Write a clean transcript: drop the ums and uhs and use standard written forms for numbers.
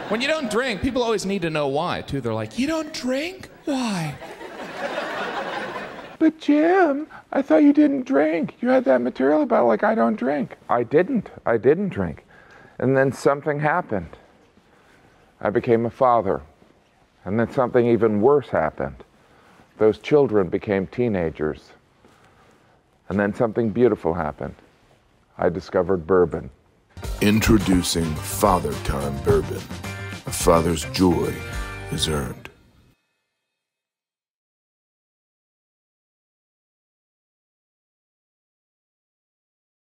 When you don't drink, people always need to know why, too. They're like, you don't drink? Why? But Jim, I thought you didn't drink. You had that material about like, I don't drink. I didn't drink. And then something happened. I became a father. And then something even worse happened. Those children became teenagers. And then something beautiful happened. I discovered bourbon. Introducing Fathertime Bourbon. A father's joy is earned.